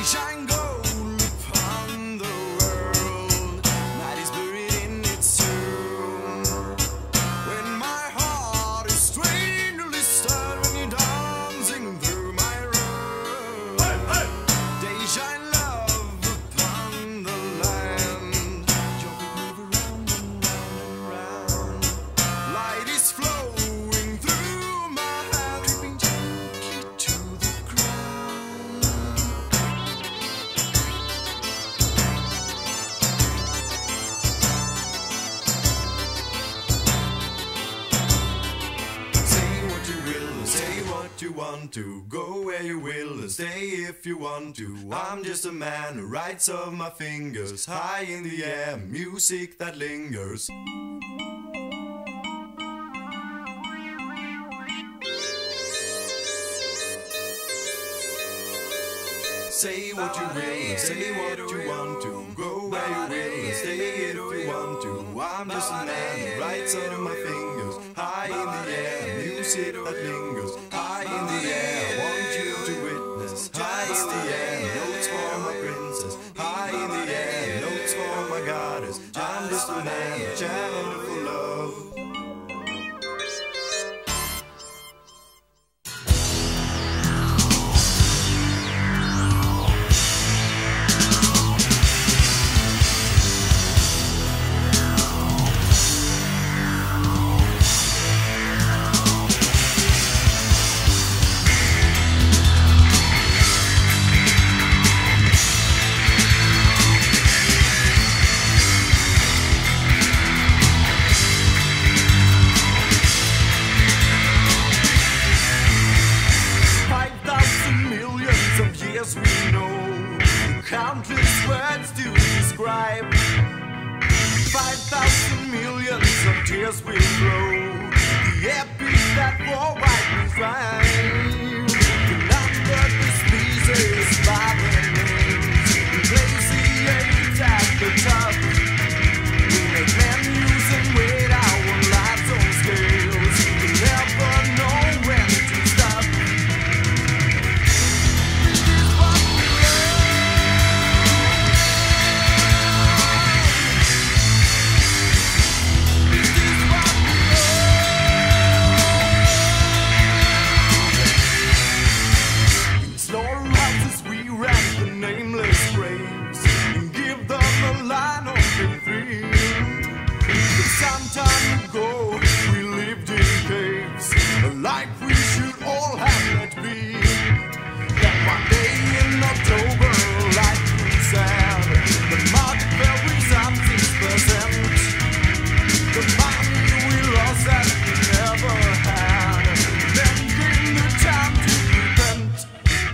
shine gold upon the world. Night is buried in its tomb. When my heart is strangely stirred, when you're dancing through my room. Hey, hey. Day shine love upon the land. Your feet move around and round and round. Light is flowing through my hand, creeping gently to the ground. Say what you will, say what you want to, go where you will and stay if you want to. I'm just a man who writes of my fingers, high in the air, music that lingers. Say what you will and say what you want to, go where you will and stay if you want to. I'm just a man who writes on my fingers, high in the air, music that lingers. High in the air, I want you to witness. High in the air, notes for my princess. High in the air, notes for my goddess. I'm just a man, a channel for love. Yes, we know countless words to describe. 5,000 millions of tears will flow. The epic that war white strive. The numbered the species by their names. We place the eight at the top. We make men use and weight our lives on scales. We never know when to stop. Some time ago, we lived in caves, a life we should all have let be. Then one day in October, life grew sad. The market fell with some 6%. The money we lost that we never had. Then came the time to repent.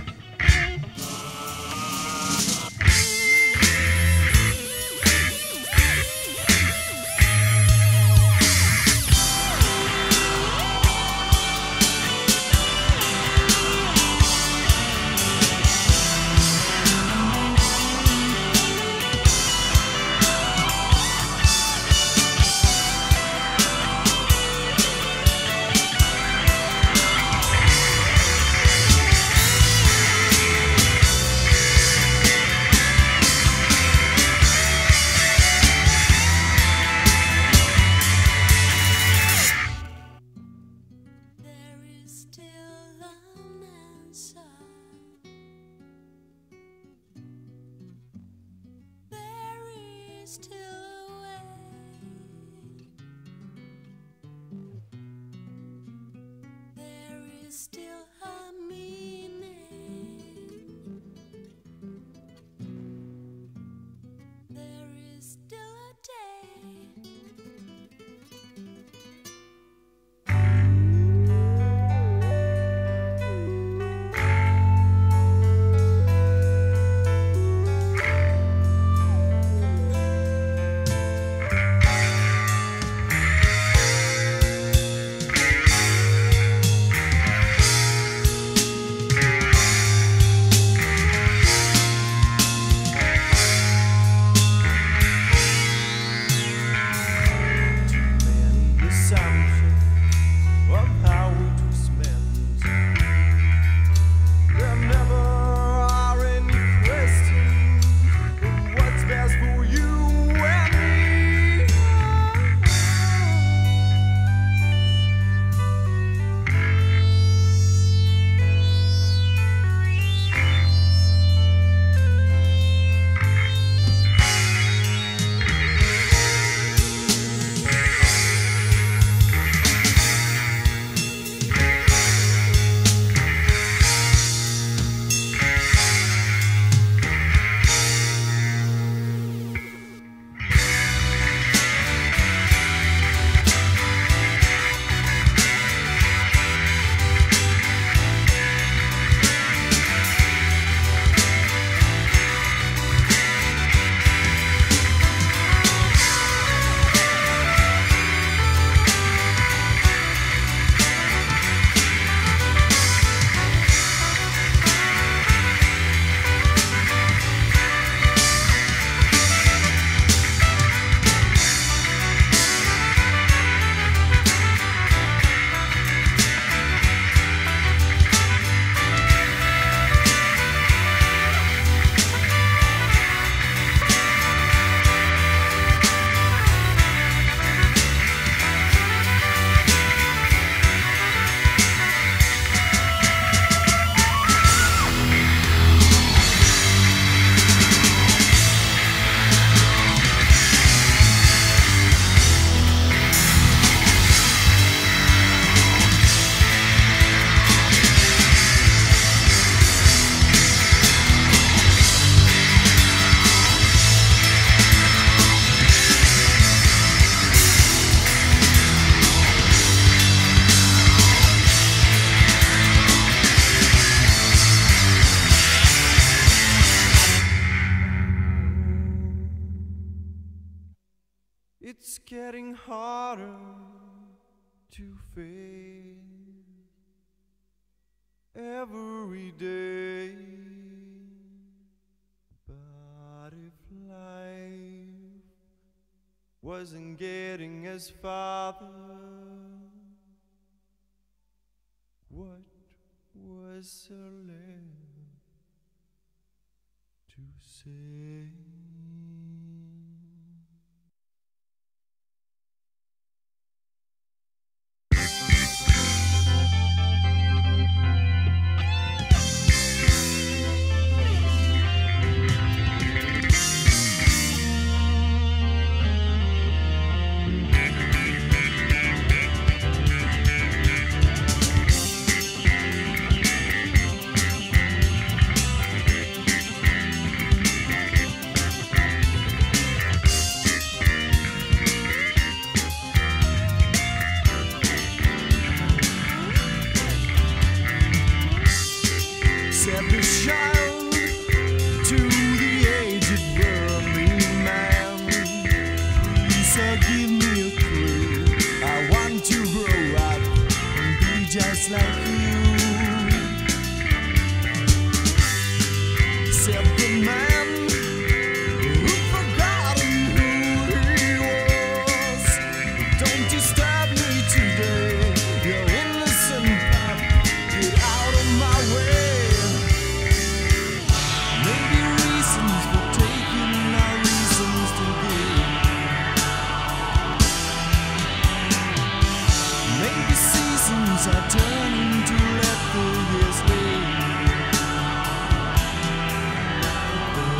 Still a way. There is still a meaning. There is still a day. It's getting harder to face every day. But if life wasn't getting as farther, what was there left to say? Selfish child to the aged worldly man, please give me a clue. I want to grow up and be just like you. Said the man who'd forgotten who he was. Don't disturb me today, you're innocent, pop. Get out of my way. Are turning to let the years leave. The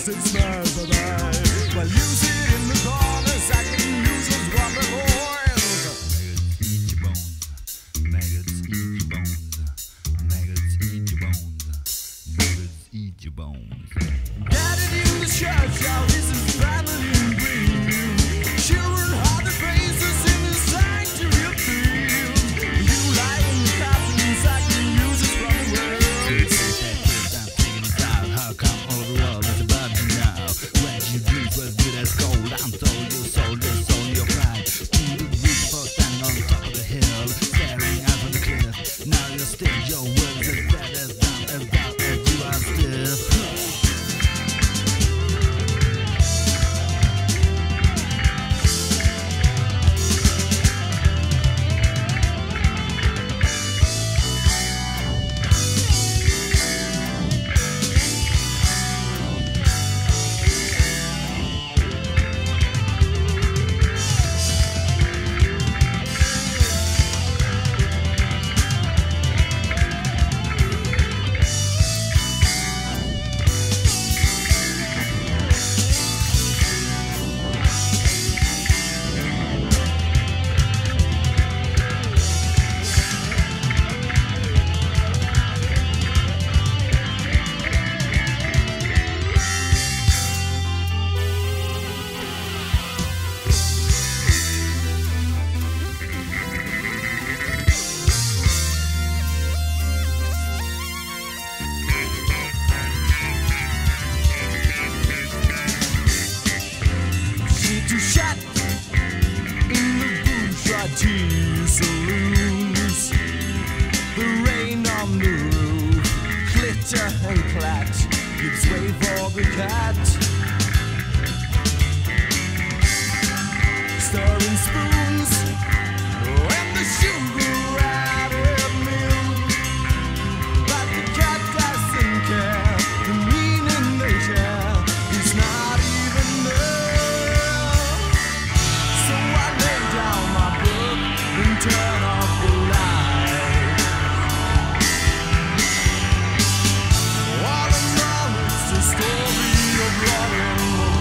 face it smells of eye. Well, use it in the corners, I can use those rubber boils. Maggots eat your bones. Maggots eat your bones. Maggots eat your bones. Got it in the church, how this is family green. Children are the faces in the sanctuary of dreams. You lie in the coffins, I can use it from the world. I'm taking it out. How come all the world is above you now? When you breathe was good as gold. I'm told your soul, your pride. To the roof for standing on top of the hill, staring out from the cliff. Now you're still, your words as bad as down as you are still. To shut in the bourgeois tea saloons. The rain on the roof, glitter and clat, gives way for the cat. Stirring spoons and the sugar out of milk. But the cat doesn't care, the meaning they share is not even there. Turn off the light. All in all, it's a story of love and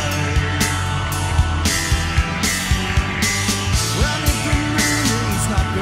pride. Well, if the meaning's not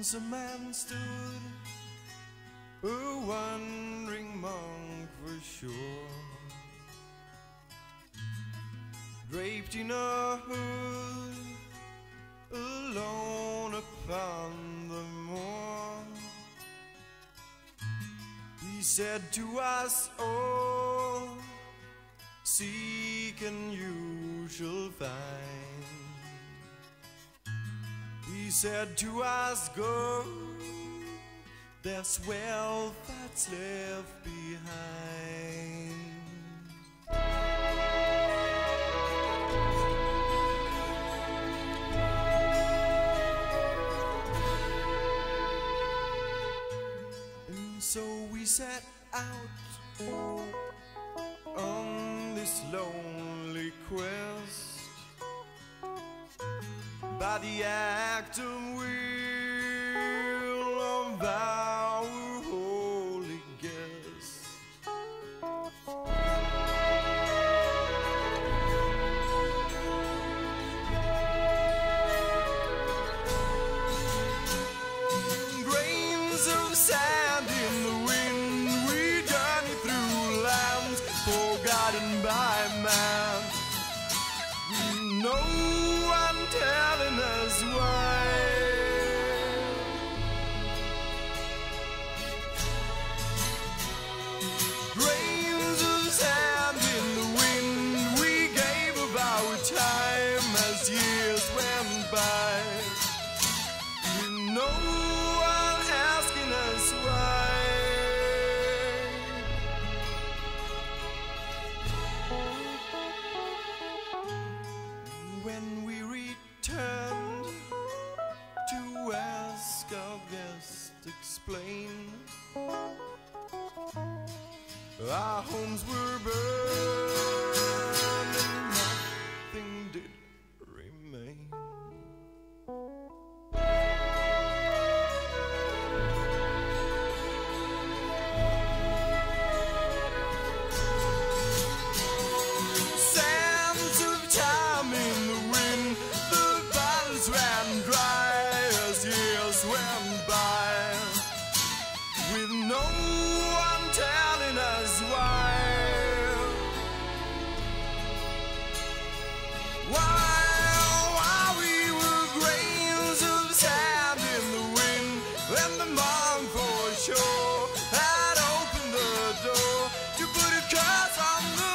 Once a man stood, a wandering monk for sure, draped in a hood, alone upon the moor. He said to us, "Oh, seek and you shall find." He said to us, "Go, there's wealth that's left behind." And so we set out on this lonely quest, by the act of will of our holy guest. Grains of sand in the wind, we journey through lands forgotten by man. No one telling us why. Grains of sand in the wind, we gave of our time as years went by, with no one asking us why. When we returned to ask our guest explain, our homes were burned and nothing did remain. Sands of time in the wind, the bottles ran dry as years went by, with no one telling us why. While we were grains of sand in the wind, and the monk for sure had opened the door to put a curse on the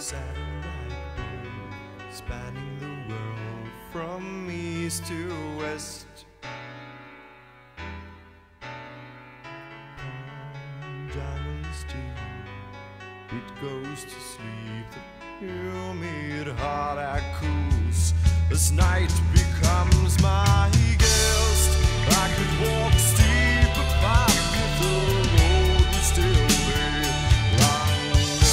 satellite beam spanning the world from east to west. Diamonds deep, it goes to sleep. The humid heart echoes as night becomes my guest. I could walk steep apart if the road would still be longer.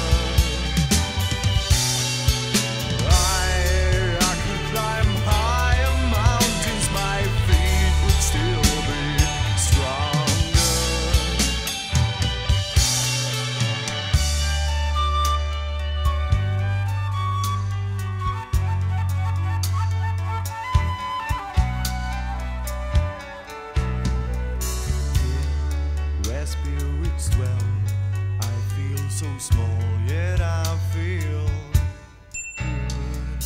I could climb higher mountains, my feet would still be stronger. Where spirits dwell, I feel so small, yet I feel good.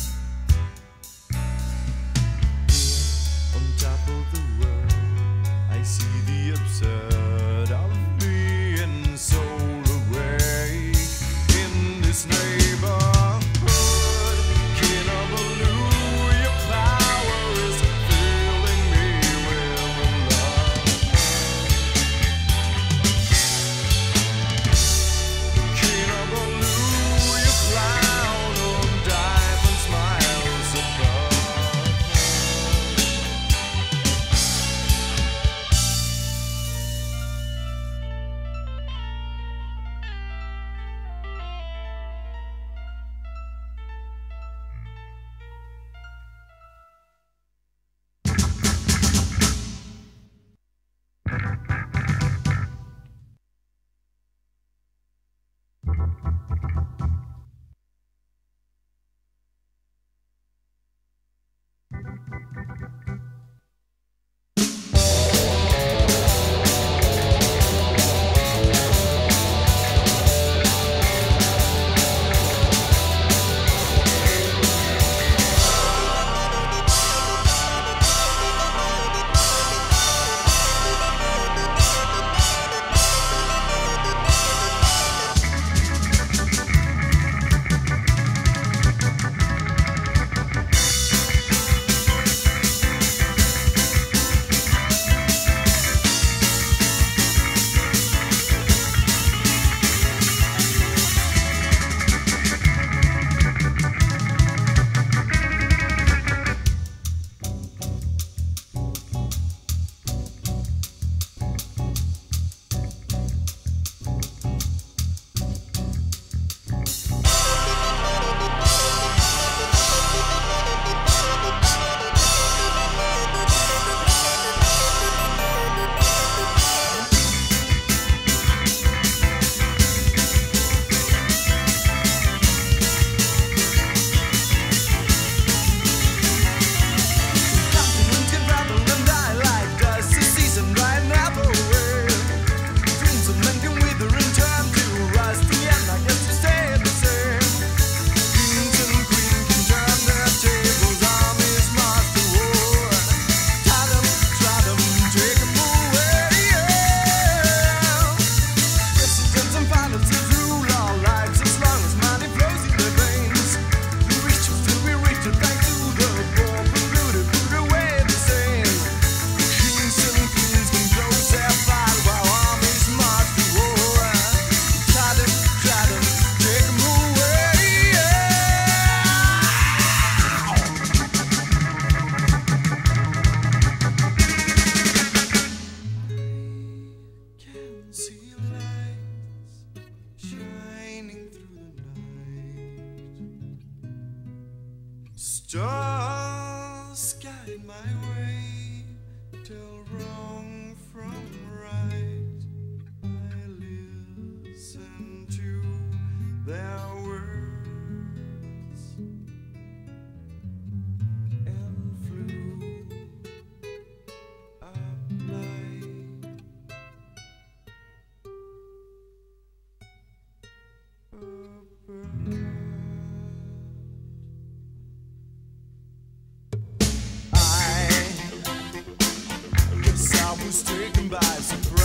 On top of the world, I see the absurd of being sold away. In this neighborhood, king of Baloo, your power is filling me with love. King of Baloo, your clown of diamond smiles above. See lights shining through the night. Stars guide my way, tell wrong from right. I listen to their words and flew up light. I guess I was taken by surprise.